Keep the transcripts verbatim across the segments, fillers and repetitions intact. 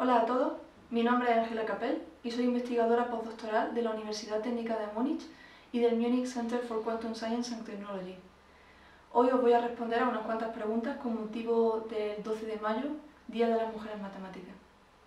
Hola a todos, mi nombre es Ángela Capel y soy investigadora postdoctoral de la Universidad Técnica de Múnich y del Munich Center for Quantum Science and Technology. Hoy os voy a responder a unas cuantas preguntas con motivo del doce de mayo, Día de las Mujeres Matemáticas.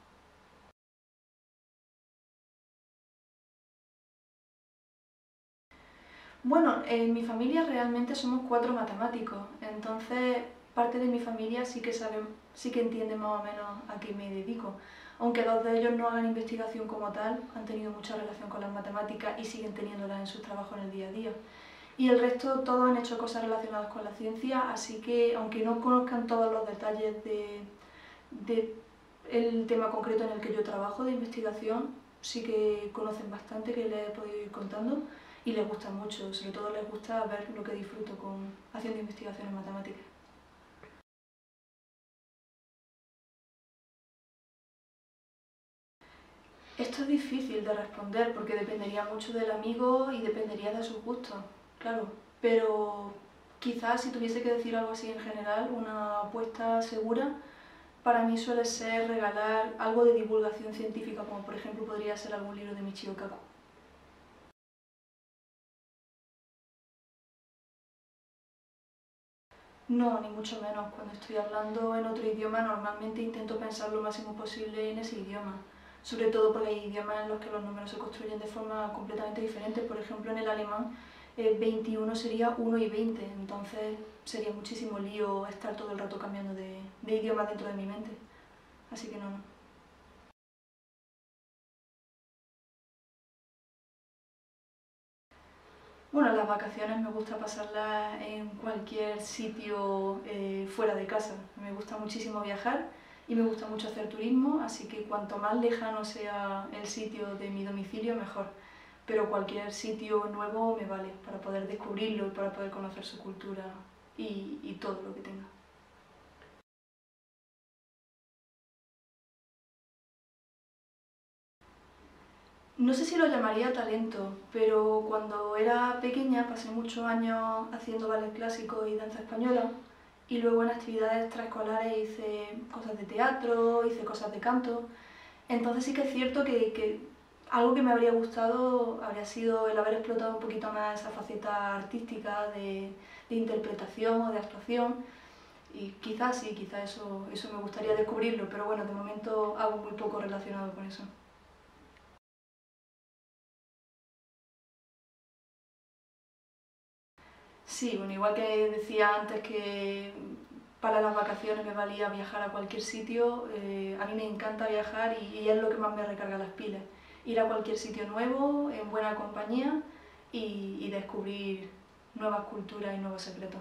Bueno, en mi familia realmente somos cuatro matemáticos, entonces parte de mi familia sí que sabe, sí que entiende más o menos a qué me dedico. Aunque dos de ellos no hagan investigación como tal, han tenido mucha relación con las matemáticas y siguen teniéndolas en sus trabajos en el día a día. Y el resto todos han hecho cosas relacionadas con la ciencia, así que aunque no conozcan todos los detalles de, de el tema concreto en el que yo trabajo de investigación, sí que conocen bastante, que les he podido ir contando y les gusta mucho, sobre todo les gusta ver lo que disfruto con, haciendo investigaciones matemáticas. Esto es difícil de responder porque dependería mucho del amigo y dependería de sus gustos, claro, pero quizás si tuviese que decir algo así en general, una apuesta segura para mí suele ser regalar algo de divulgación científica, como por ejemplo podría ser algún libro de Michio Kaku. No, ni mucho menos. Cuando estoy hablando en otro idioma normalmente intento pensar lo máximo posible en ese idioma. Sobre todo porque hay idiomas en los que los números se construyen de forma completamente diferente. Por ejemplo, en el alemán eh, veintiuno sería uno y veinte, entonces sería muchísimo lío estar todo el rato cambiando de, de idioma dentro de mi mente. Así que no, no. Bueno, las vacaciones me gusta pasarlas en cualquier sitio eh, fuera de casa. Me gusta muchísimo viajar y me gusta mucho hacer turismo, así que cuanto más lejano sea el sitio de mi domicilio, mejor. Pero cualquier sitio nuevo me vale para poder descubrirlo y para poder conocer su cultura y, y todo lo que tenga. No sé si lo llamaría talento, pero cuando era pequeña pasé muchos años haciendo ballet clásico y danza española y luego en actividades extraescolares hice cosas de teatro, hice cosas de canto. Entonces sí que es cierto que, que algo que me habría gustado habría sido el haber explotado un poquito más esa faceta artística de, de interpretación o de actuación y quizás sí, quizás eso, eso me gustaría descubrirlo, pero bueno, de momento hago muy poco relacionado con eso. Sí, bueno, igual que decía antes que para las vacaciones me valía viajar a cualquier sitio, eh, a mí me encanta viajar y, y es lo que más me recarga las pilas. Ir a cualquier sitio nuevo, en buena compañía y, y descubrir nuevas culturas y nuevos secretos.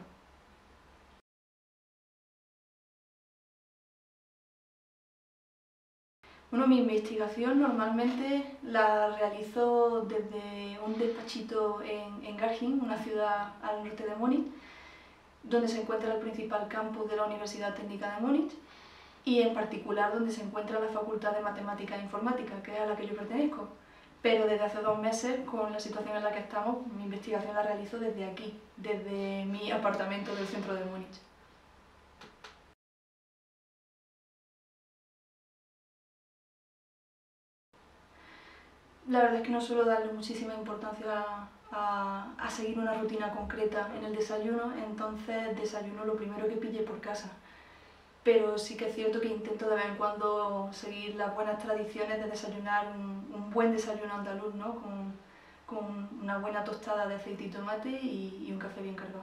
Bueno, mi investigación normalmente la realizo desde un despachito en, en Garching, una ciudad al norte de Múnich, donde se encuentra el principal campus de la Universidad Técnica de Múnich y en particular donde se encuentra la Facultad de Matemáticas e Informática, que es a la que yo pertenezco. Pero desde hace dos meses, con la situación en la que estamos, mi investigación la realizo desde aquí, desde mi apartamento del centro de Múnich. La verdad es que no suelo darle muchísima importancia a, a, a seguir una rutina concreta en el desayuno, entonces desayuno lo primero que pille por casa. Pero sí que es cierto que intento de vez en cuando seguir las buenas tradiciones de desayunar un, un buen desayuno andaluz, ¿no? Con, con una buena tostada de aceite y tomate y, y un café bien cargado.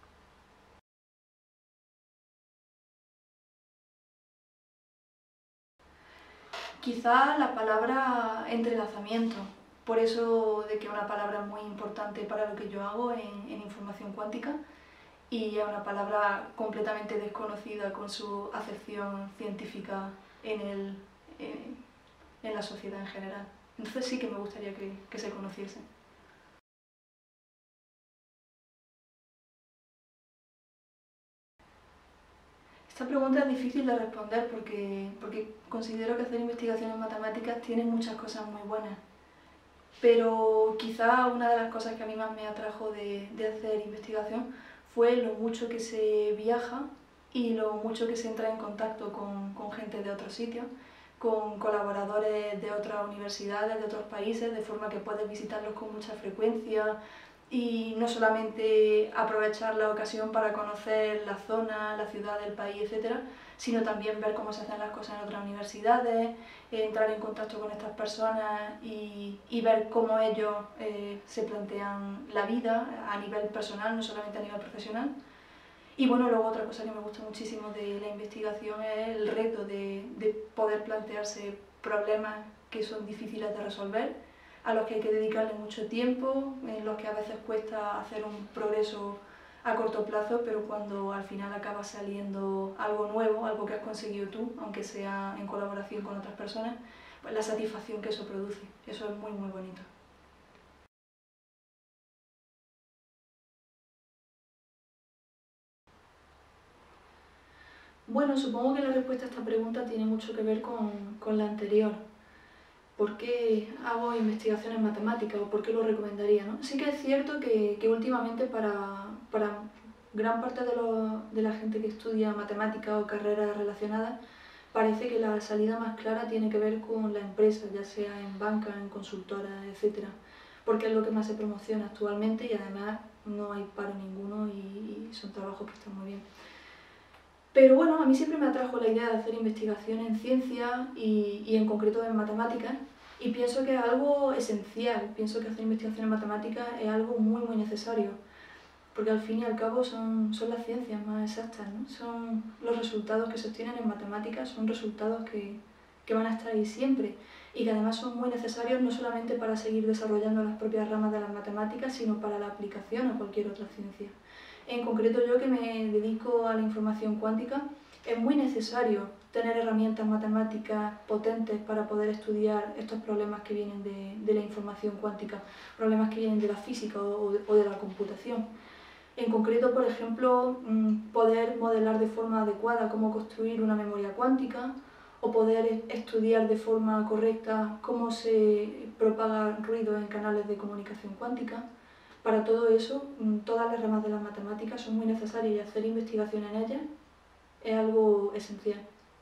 Quizá la palabra entrelazamiento, por eso de que es una palabra muy importante para lo que yo hago en, en información cuántica y es una palabra completamente desconocida con su acepción científica en, el, en, en la sociedad en general. Entonces sí que me gustaría que, que se conociese. Esta pregunta es difícil de responder porque, porque considero que hacer investigaciones matemáticas tiene muchas cosas muy buenas. Pero quizá una de las cosas que a mí más me atrajo de, de hacer investigación fue lo mucho que se viaja y lo mucho que se entra en contacto con, con gente de otros sitios, con colaboradores de otras universidades, de otros países, de forma que puedes visitarlos con mucha frecuencia y no solamente aprovechar la ocasión para conocer la zona, la ciudad, el país, etcétera, sino también ver cómo se hacen las cosas en otras universidades, entrar en contacto con estas personas y, y ver cómo ellos eh, se plantean la vida a nivel personal, no solamente a nivel profesional. Y bueno, luego otra cosa que me gusta muchísimo de la investigación es el reto de, de poder plantearse problemas que son difíciles de resolver, a los que hay que dedicarle mucho tiempo, en los que a veces cuesta hacer un progreso a corto plazo, pero cuando al final acaba saliendo algo nuevo, algo que has conseguido tú, aunque sea en colaboración con otras personas, pues la satisfacción que eso produce, eso es muy muy bonito. Bueno, supongo que la respuesta a esta pregunta tiene mucho que ver con, con la anterior. ¿Por qué hago investigación en matemáticas o por qué lo recomendaría? ¿No? Sí que es cierto que, que últimamente para, para gran parte de, lo, de la gente que estudia matemáticas o carreras relacionadas, parece que la salida más clara tiene que ver con la empresa, ya sea en banca, en consultora, etcétera, porque es lo que más se promociona actualmente y además no hay paro ninguno y, y son trabajos que están muy bien. Pero bueno, a mí siempre me atrajo la idea de hacer investigación en ciencia y, y en concreto en matemáticas, y pienso que es algo esencial, pienso que hacer investigación en matemáticas es algo muy muy necesario, porque al fin y al cabo son, son las ciencias más exactas, ¿no? Son los resultados que se obtienen en matemáticas, son resultados que, que van a estar ahí siempre y que además son muy necesarios no solamente para seguir desarrollando las propias ramas de las matemáticas, sino para la aplicación a cualquier otra ciencia. En concreto yo, que me dedico a la información cuántica, es muy necesario tener herramientas matemáticas potentes para poder estudiar estos problemas que vienen de, de la información cuántica, problemas que vienen de la física o, o de la computación. En concreto, por ejemplo, poder modelar de forma adecuada cómo construir una memoria cuántica, o poder estudiar de forma correcta cómo se propaga ruido en canales de comunicación cuántica. Para todo eso, todas las ramas de las matemáticas son muy necesarias y hacer investigación en ellas es algo esencial.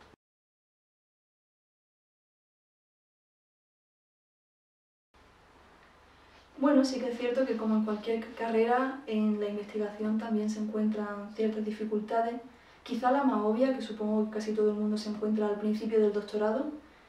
Bueno, sí que es cierto que como en cualquier carrera, en la investigación también se encuentran ciertas dificultades. Quizá la más obvia, que supongo que casi todo el mundo se encuentra al principio del doctorado,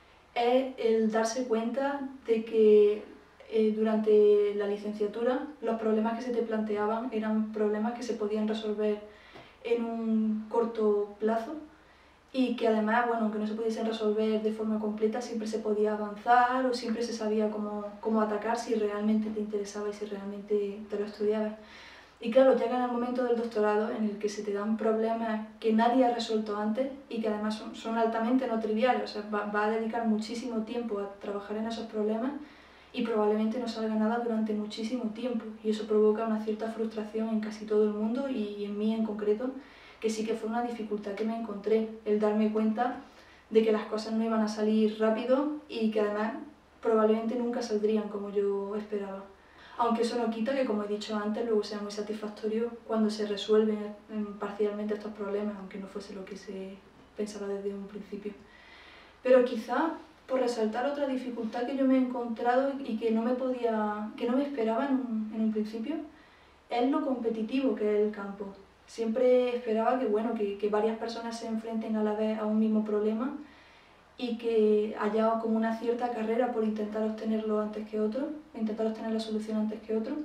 es el darse cuenta de que eh, durante la licenciatura los problemas que se te planteaban eran problemas que se podían resolver en un corto plazo y que además, bueno, aunque no se pudiesen resolver de forma completa, siempre se podía avanzar o siempre se sabía cómo, cómo atacar si realmente te interesaba y si realmente te lo estudiabas. Y claro, llega en el momento del doctorado en el que se te dan problemas que nadie ha resuelto antes y que además son, son altamente no triviales, o sea, va, va a dedicar muchísimo tiempo a trabajar en esos problemas y probablemente no salga nada durante muchísimo tiempo, y eso provoca una cierta frustración en casi todo el mundo y en mí en concreto, que sí que fue una dificultad que me encontré, el darme cuenta de que las cosas no iban a salir rápido y que además probablemente nunca saldrían como yo esperaba. Aunque eso no quita que, como he dicho antes, luego sea muy satisfactorio cuando se resuelven parcialmente estos problemas, aunque no fuese lo que se pensaba desde un principio. Pero quizá, por resaltar otra dificultad que yo me he encontrado y que no me podía, que no me esperaba en un, en un principio, es lo competitivo que es el campo. Siempre esperaba que, bueno, que, que varias personas se enfrenten a la vez a un mismo problema y que haya como una cierta carrera por intentar obtenerlo antes que otro, intentar obtener la solución antes que otro,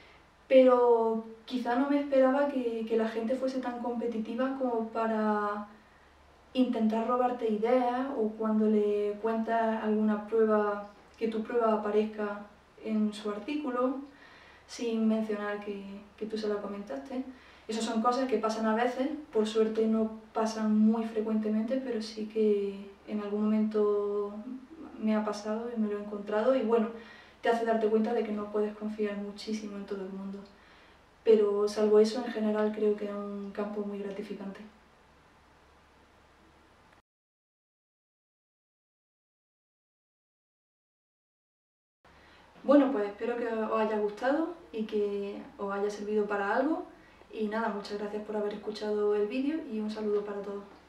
pero quizá no me esperaba que, que la gente fuese tan competitiva como para intentar robarte ideas, o cuando le cuentas alguna prueba, que tu prueba aparezca en su artículo sin mencionar que, que tú se la comentaste. Esas son cosas que pasan a veces, por suerte no pasan muy frecuentemente, pero sí que en algún momento me ha pasado y me lo he encontrado, y bueno, te hace darte cuenta de que no puedes confiar muchísimo en todo el mundo. Pero salvo eso, en general creo que es un campo muy gratificante. Bueno, pues espero que os haya gustado y que os haya servido para algo. Y nada, muchas gracias por haber escuchado el vídeo y un saludo para todos.